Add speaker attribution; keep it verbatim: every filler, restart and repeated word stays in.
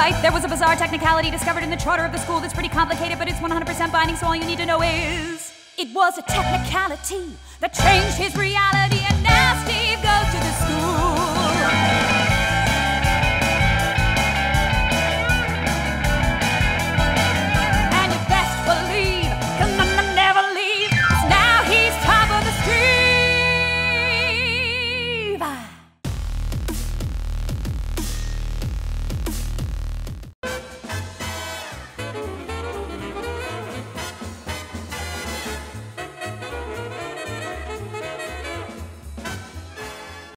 Speaker 1: right, there was a bizarre technicality discovered in the charter of the school that's pretty complicated, but it's one hundred percent binding, so all you need to know is... It was a technicality that changed his reality.